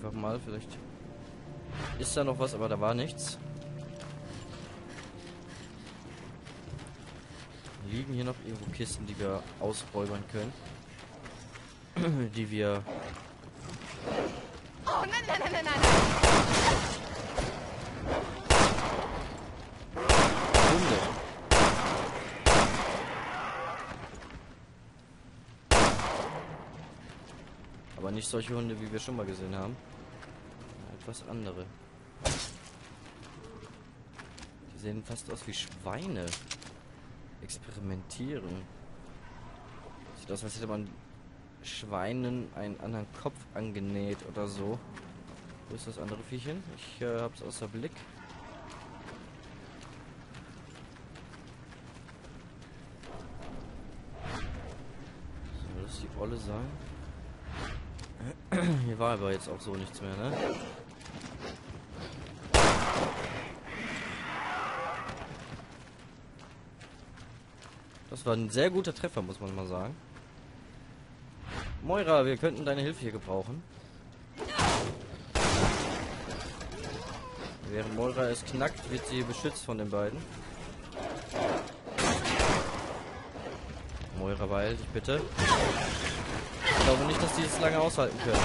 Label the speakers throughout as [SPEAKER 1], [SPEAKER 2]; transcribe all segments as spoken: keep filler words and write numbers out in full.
[SPEAKER 1] einfach mal. Vielleicht ist da noch was, aber da war nichts. Liegen hier noch irgendwo Kisten, die wir ausräubern können. Die wir...
[SPEAKER 2] Oh, nein, nein, nein, nein, nein!
[SPEAKER 1] Hunde. Aber nicht solche Hunde, wie wir schon mal gesehen haben. Etwas andere. Die sehen fast aus wie Schweine. Experimentieren. Sieht aus, als hätte man Schweinen einen anderen Kopf angenäht oder so. Wo ist das andere Viechchen? Ich äh, hab's außer Blick. Soll das die Olle sein? Hier war aber jetzt auch so nichts mehr, ne? Das war ein sehr guter Treffer, muss man mal sagen. Moira, wir könnten deine Hilfe hier gebrauchen. Während Moira es knackt, wird sie beschützt von den beiden. Moira, beeil dich bitte. Ich glaube nicht, dass die es lange aushalten können.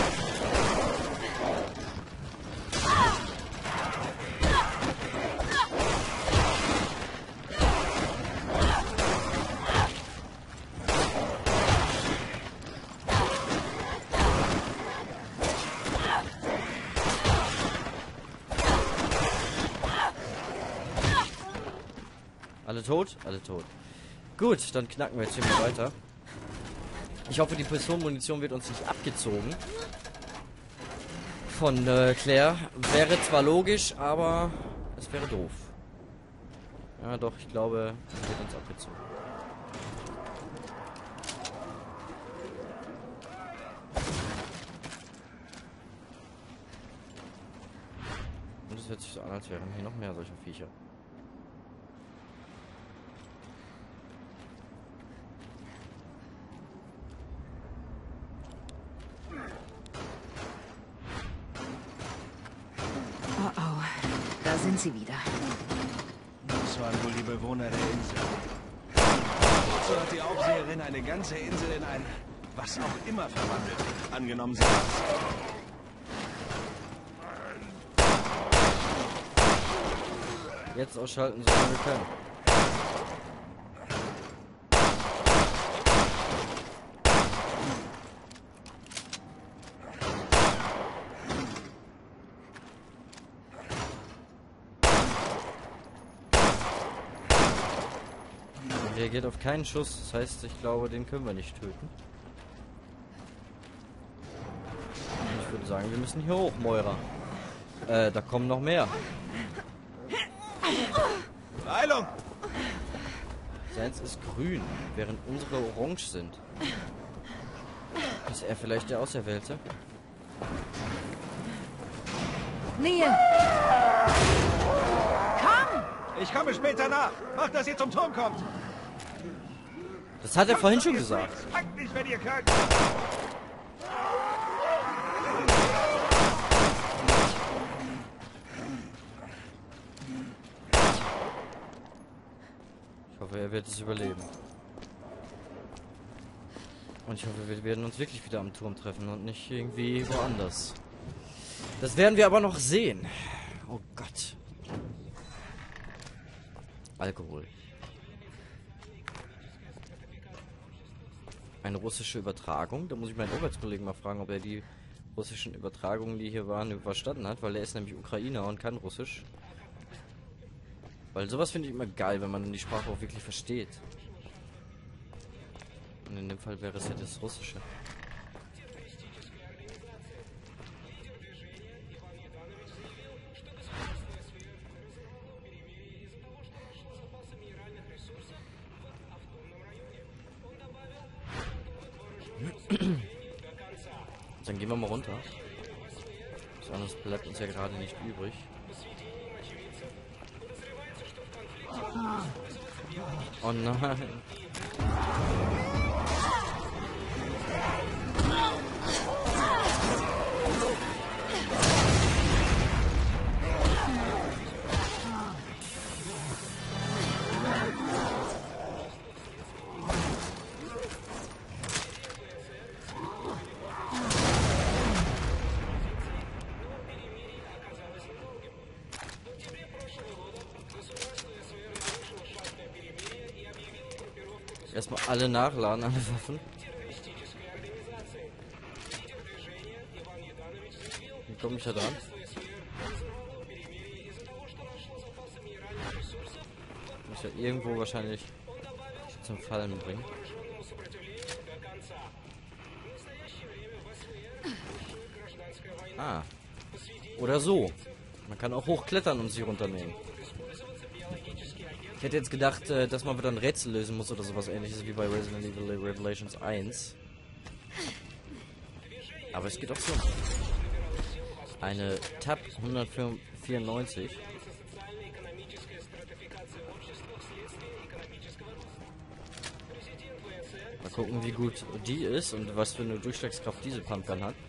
[SPEAKER 1] Alle tot? Alle tot. Gut, dann knacken wir jetzt hier mal weiter. Ich hoffe, die Pistolenmunition wird uns nicht abgezogen. Von äh, Claire. Wäre zwar logisch, aber es wäre doof. Ja, doch, ich glaube, es wird uns abgezogen. Und es hört sich so an, als wären hier noch mehr solcher Viecher.
[SPEAKER 3] Sind sie wieder.
[SPEAKER 4] Das waren wohl die Bewohner der Insel. So hat die Aufseherin eine ganze Insel in ein was auch immer verwandelt. Angenommen sie hat.
[SPEAKER 1] Jetzt ausschalten, so lange wir können. Reagiert auf keinen Schuss, das heißt, ich glaube, den können wir nicht töten. Ich würde sagen, wir müssen hier hoch, Moira. Äh, da kommen noch mehr.
[SPEAKER 4] Heilung!
[SPEAKER 1] Seins ist grün, während unsere orange sind. Ist er vielleicht der Auserwählte?
[SPEAKER 3] Nähe! Komm!
[SPEAKER 4] Ich komme später nach. Macht, dass ihr zum Turm kommt.
[SPEAKER 1] Das hat er vorhin schon gesagt.
[SPEAKER 4] Fangt mich, wenn ihr könnt.
[SPEAKER 1] Ich hoffe, er wird es überleben. Und ich hoffe, wir werden uns wirklich wieder am Turm treffen und nicht irgendwie woanders. Das werden wir aber noch sehen. Oh Gott. Alkohol. Eine russische Übertragung. Da muss ich meinen Arbeitskollegen mal fragen, ob er die russischen Übertragungen, die hier waren, verstanden hat, weil er ist nämlich Ukrainer und kann Russisch. Weil sowas finde ich immer geil, wenn man die Sprache auch wirklich versteht. Und in dem Fall wäre es ja das Russische. Dann gehen wir mal runter. Was anderes bleibt uns ja gerade nicht übrig. Oh nein. Erstmal alle nachladen, alle Waffen. Wie komme ich da dran? Muss ja irgendwo wahrscheinlich zum Fallen bringen. Ah. Oder so. Man kann auch hochklettern und sie runternehmen. Ich hätte jetzt gedacht, äh, dass man wieder ein Rätsel lösen muss oder sowas ähnliches wie bei Resident Evil Revelations eins. Aber es geht auch so. Eine Tab hundertvierundneunzig. Mal gucken, wie gut die ist und was für eine Durchschlagskraft diese Pumpgun hat.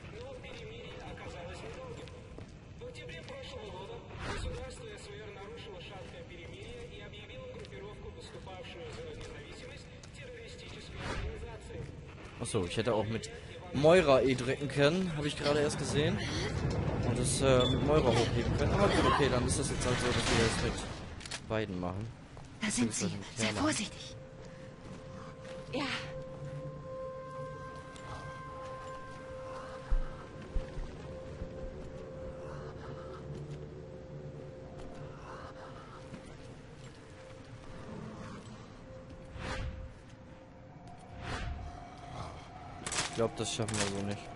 [SPEAKER 1] Achso, ich hätte auch mit Moira E drücken können, habe ich gerade erst gesehen. Und das äh, mit Moira hochheben können. Aber gut, okay, dann ist das jetzt halt so, dass wir das mit beiden machen.
[SPEAKER 3] Da sind sie. Sei vorsichtig. Ja.
[SPEAKER 1] Ich glaube, das schaffen wir so nicht.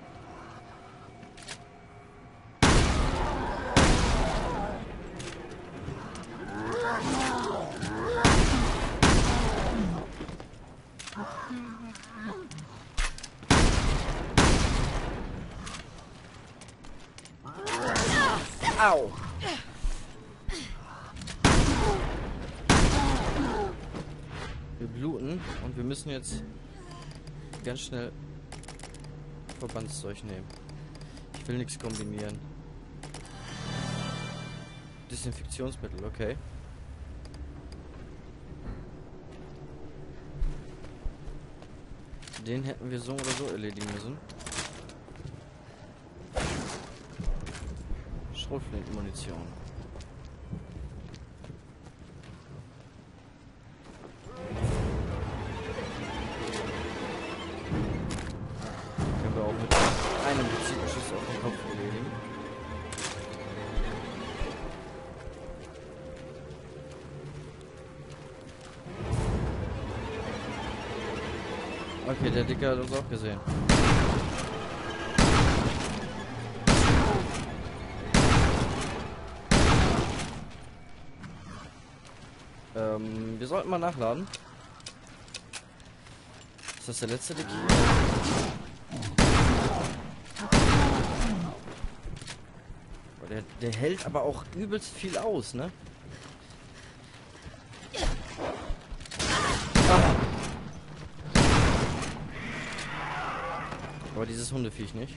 [SPEAKER 1] Au! Wir bluten und wir müssen jetzt ganz schnell Verbandszeug nehmen. Ich will nichts kombinieren. Desinfektionsmittel, okay. Den hätten wir so oder so erledigen müssen. Schrotflintenmunition. Können wir auch mit einem gezielten Schuss auf den Kopf erledigen. Okay, der Dicke hat uns auch gesehen. Ähm, wir sollten mal nachladen. Ist das der letzte Dicke? Der, der hält aber auch übelst viel aus, ne? Ah. Aber dieses Hundeviech nicht.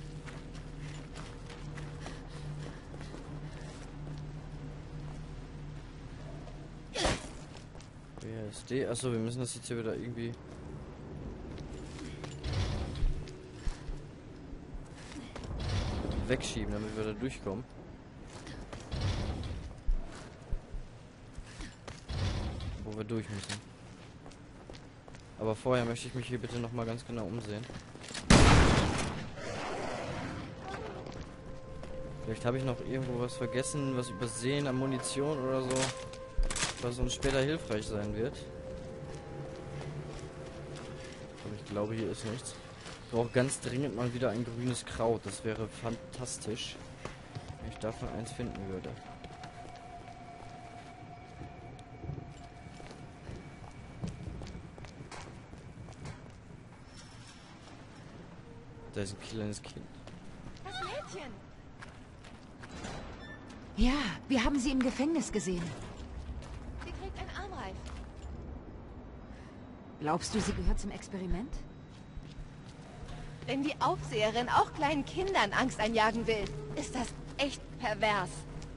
[SPEAKER 1] B S D, achso, wir müssen das jetzt hier wieder irgendwie... wegschieben, damit wir da durchkommen. Wo wir durch müssen. Aber vorher möchte ich mich hier bitte noch mal ganz genau umsehen. Vielleicht habe ich noch irgendwo was vergessen, was übersehen an Munition oder so, was uns später hilfreich sein wird. Aber ich glaube, hier ist nichts. Ich brauche ganz dringend mal wieder ein grünes Kraut. Das wäre fantastisch, wenn ich davon eins finden würde. Da ist ein kleines Kind.
[SPEAKER 3] Das Mädchen! Ja, wir haben sie im Gefängnis gesehen.
[SPEAKER 2] Sie trägt ein Armreif.
[SPEAKER 3] Glaubst du, sie gehört zum Experiment?
[SPEAKER 2] Wenn die Aufseherin auch kleinen Kindern Angst einjagen will, ist das echt pervers.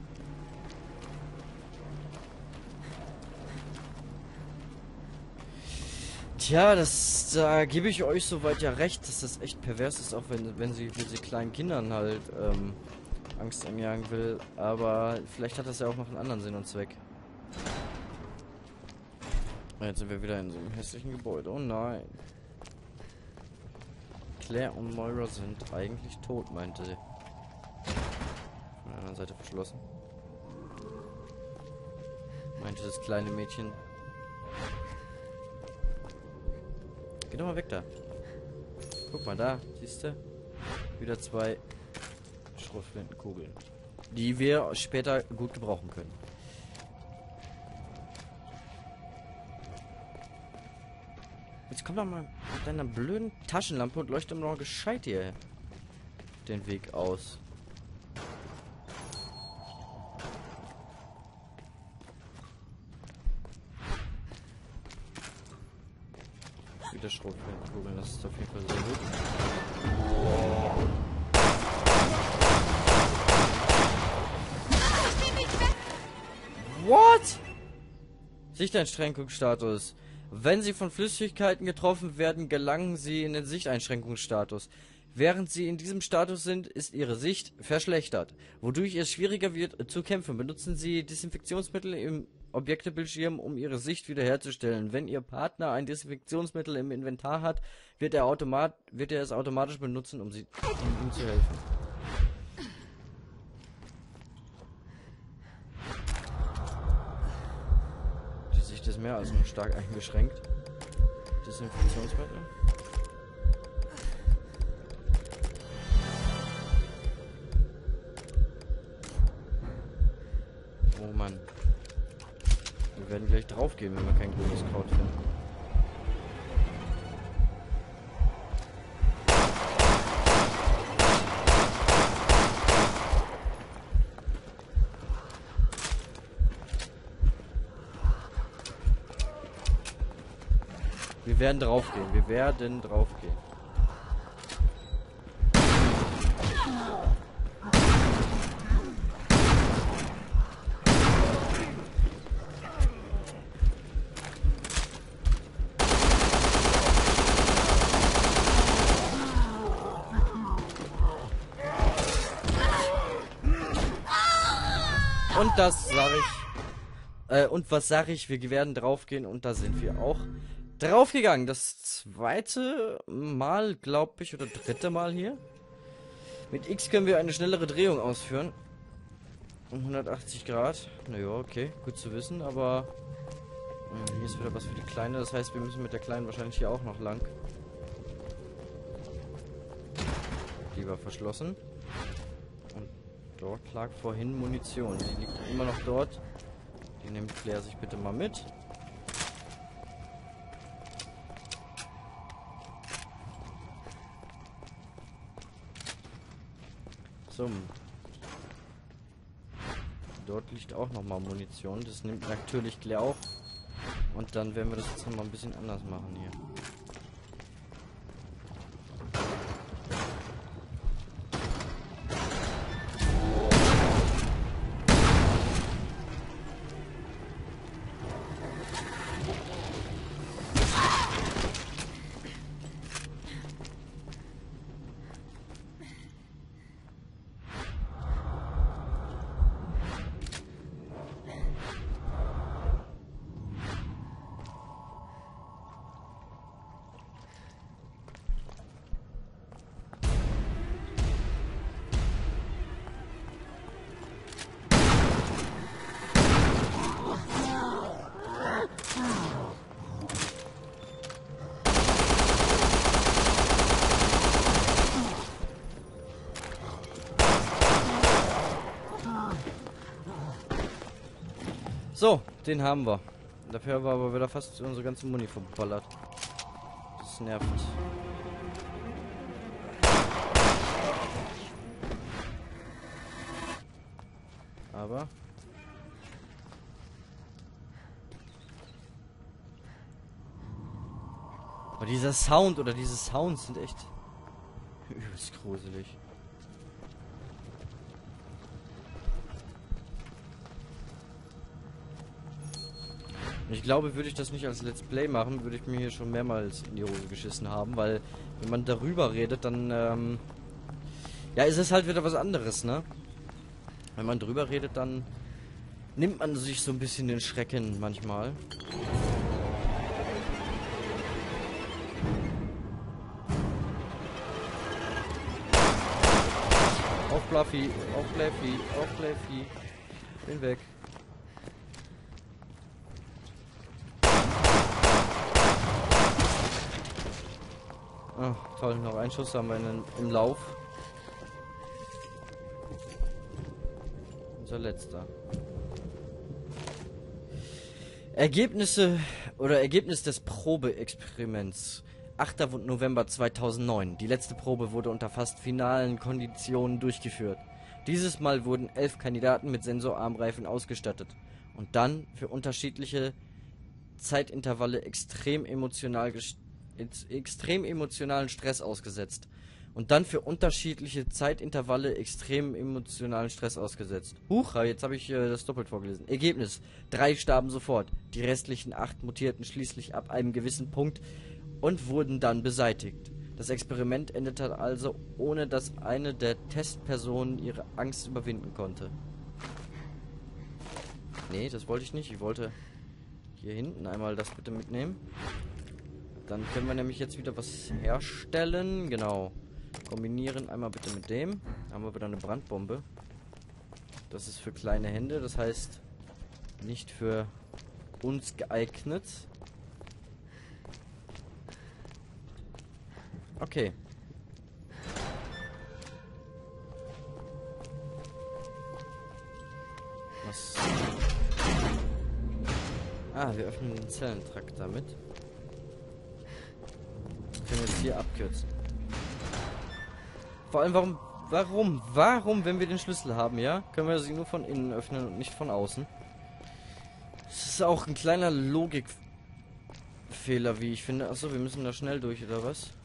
[SPEAKER 1] Tja, das, da gebe ich euch soweit ja recht, dass das echt pervers ist, auch wenn, wenn sie für diese kleinen Kindern halt ähm, Angst einjagen will. Aber vielleicht hat das ja auch noch einen anderen Sinn und Zweck. Jetzt sind wir wieder in so einem hässlichen Gebäude. Oh nein. Claire und Moira sind eigentlich tot, meinte sie. Von der anderen Seite verschlossen. Meinte das kleine Mädchen. Geh doch mal weg da. Guck mal da, siehst du? Wieder zwei Schrotflintenkugeln. Die wir später gut gebrauchen können. Jetzt komm doch mal mit deiner blöden Taschenlampe und leuchte mal gescheit hier den Weg aus. Wieder Schrotflintenkugeln, das ist auf jeden Fall sehr gut. What? Sichteinschränkungsstatus. Wenn sie von Flüssigkeiten getroffen werden, gelangen sie in den Sichteinschränkungsstatus. Während sie in diesem Status sind, ist ihre Sicht verschlechtert, wodurch es schwieriger wird zu kämpfen. Benutzen Sie Desinfektionsmittel im Objektebildschirm, um Ihre Sicht wiederherzustellen. Wenn Ihr Partner ein Desinfektionsmittel im Inventar hat, wird er, automat wird er es automatisch benutzen, um, sie um ihm zu helfen. Die Sicht ist mehr als nur stark eingeschränkt. Desinfektionsmittel. Oh Mann. Wir werden gleich draufgehen, wenn wir kein grünes Kraut finden. Wir werden draufgehen. Wir werden draufgehen. Und das sage ich. Äh, und was sage ich? Wir werden draufgehen und da sind wir auch draufgegangen. Das zweite Mal, glaube ich, oder dritte Mal hier. Mit X können wir eine schnellere Drehung ausführen. Um hundertachtzig Grad. Naja, okay, gut zu wissen, aber mh, hier ist wieder was für die Kleine. Das heißt, wir müssen mit der Kleinen wahrscheinlich hier auch noch lang. Die war verschlossen. Und dort lag vorhin Munition. Die liegt immer noch dort. Die nimmt Claire sich bitte mal mit. So. Dort liegt auch noch mal Munition. Das nimmt natürlich Claire auch. Und dann werden wir das jetzt noch mal ein bisschen anders machen hier. So, den haben wir. Dafür haben wir aber wieder fast unsere ganze Muni verballert. Das nervt. Aber Aber dieser Sound oder diese Sounds sind echt übelst gruselig. Ich glaube, würde ich das nicht als Let's Play machen, würde ich mir hier schon mehrmals in die Hose geschissen haben, weil wenn man darüber redet, dann ähm, ja, ist es halt wieder was anderes, ne? Wenn man drüber redet, dann nimmt man sich so ein bisschen den Schrecken manchmal. Fluffy, auf Fluffy, auf Fluffy. Bin weg. Oh, toll, noch ein Schuss haben wir in, im Lauf. Unser letzter. Ergebnisse oder Ergebnis des Probeexperiments. achter November zweitausendneun. Die letzte Probe wurde unter fast finalen Konditionen durchgeführt. Dieses Mal wurden elf Kandidaten mit Sensorarmreifen ausgestattet und dann für unterschiedliche Zeitintervalle extrem emotional extrem emotionalen Stress ausgesetzt. Und dann für unterschiedliche Zeitintervalle extrem emotionalen Stress ausgesetzt. Huch, jetzt habe ich äh, das doppelt vorgelesen. Ergebnis: Drei starben sofort. Die restlichen acht mutierten schließlich ab einem gewissen Punkt und wurden dann beseitigt. Das Experiment endete also, ohne dass eine der Testpersonen ihre Angst überwinden konnte. Nee, das wollte ich nicht. Ich wollte hier hinten einmal das bitte mitnehmen. Dann können wir nämlich jetzt wieder was herstellen. Genau. Kombinieren einmal bitte mit dem. Haben wir wieder eine Brandbombe. Das ist für kleine Hände. Das heißt, nicht für uns geeignet. Okay. Was? Ah, wir öffnen den Zellentrakt damit. Können wir jetzt hier abkürzen. Vor allem, warum, warum, warum, wenn wir den Schlüssel haben, ja, können wir sie nur von innen öffnen und nicht von außen? Das ist auch ein kleiner Logikfehler, wie ich finde. Achso, wir müssen da schnell durch, oder was?